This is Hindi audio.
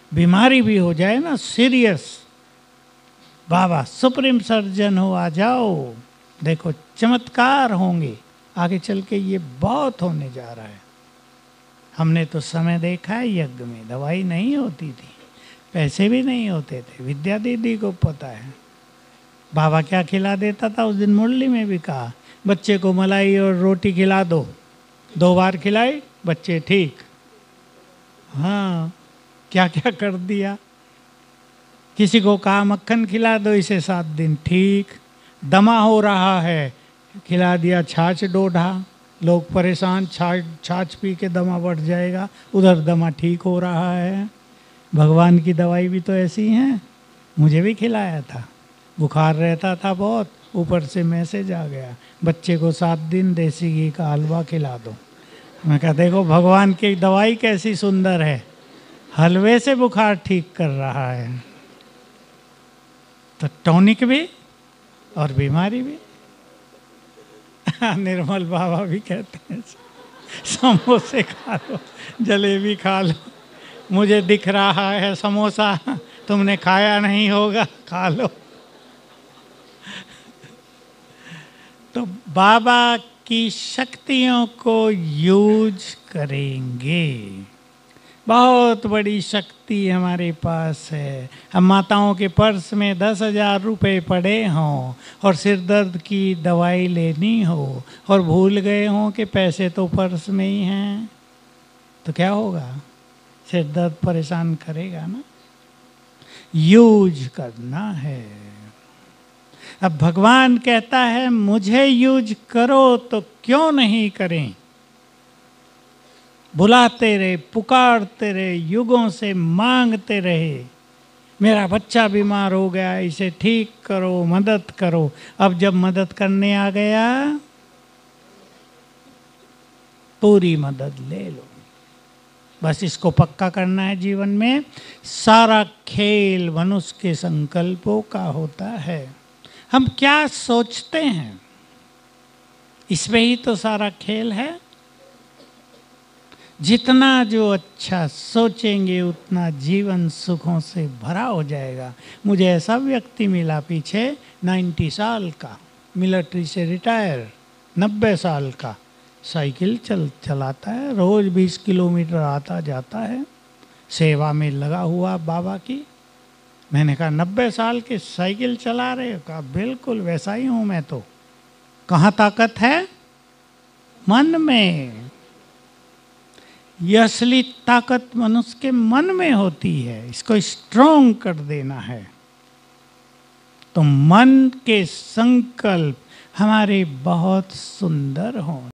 बीमारी भी हो जाए ना सीरियस, बाबा सुप्रीम सर्जन हो, आ जाओ, देखो चमत्कार होंगे आगे चल के। ये बहुत होने जा रहा है। हमने तो समय देखा है, यज्ञ में दवाई नहीं होती थी, पैसे भी नहीं होते थे। विद्या दीदी को पता है बाबा क्या खिला देता था। उस दिन मुरली में भी कहा, बच्चे को मलाई और रोटी खिला दो, 2 बार खिलाई, बच्चे ठीक। हाँ, क्या क्या कर दिया। किसी को कहा मक्खन खिला दो, इसे 7 दिन ठीक। दमा हो रहा है, खिला दिया छाछ डोढ़ा, लोग परेशान, छाछ पी के दमा बढ़ जाएगा, उधर दमा ठीक हो रहा है। भगवान की दवाई भी तो ऐसी है। मुझे भी खिलाया था, बुखार रहता था बहुत, ऊपर से मैसेज आ गया, बच्चे को 7 दिन देसी घी का हलवा खिला दो। मैं कहा देखो भगवान की दवाई कैसी सुंदर है, हलवे से बुखार ठीक कर रहा है। तो टॉनिक भी और बीमारी भी। निर्मल बाबा भी कहते हैं समोसे खा लो, जलेबी खा लो, मुझे दिख रहा है समोसा, तुमने खाया नहीं होगा, खा लो। तो बाबा की शक्तियों को यूज करेंगे। बहुत बड़ी शक्ति हमारे पास है। हम माताओं के पर्स में 10,000 रुपये पड़े हों और सिर दर्द की दवाई लेनी हो और भूल गए हों कि पैसे तो पर्स में ही हैं, तो क्या होगा? सिर दर्द परेशान करेगा ना। यूज करना है। अब भगवान कहता है मुझे यूज करो, तो क्यों नहीं करें? बुलाते रहे, पुकारते रहे, युगों से मांगते रहे, मेरा बच्चा बीमार हो गया, इसे ठीक करो, मदद करो। अब जब मदद करने आ गया, पूरी मदद ले लो। बस इसको पक्का करना है जीवन में। सारा खेल मनुष्य के संकल्पों का होता है। हम क्या सोचते हैं, इसमें ही तो सारा खेल है। जितना जो अच्छा सोचेंगे उतना जीवन सुखों से भरा हो जाएगा। मुझे ऐसा व्यक्ति मिला पीछे, 90 साल का, मिलिट्री से रिटायर, 90 साल का, साइकिल चलाता है, रोज़ 20 किलोमीटर आता जाता है, सेवा में लगा हुआ बाबा की। मैंने कहा 90 साल के साइकिल चला रहे हो? कहा बिल्कुल वैसा ही हूँ मैं तो। कहाँ ताकत है? मन में। ये असली ताकत मनुष्य के मन में होती है, इसको स्ट्रॉन्ग कर देना है। तो मन के संकल्प हमारे बहुत सुंदर हों।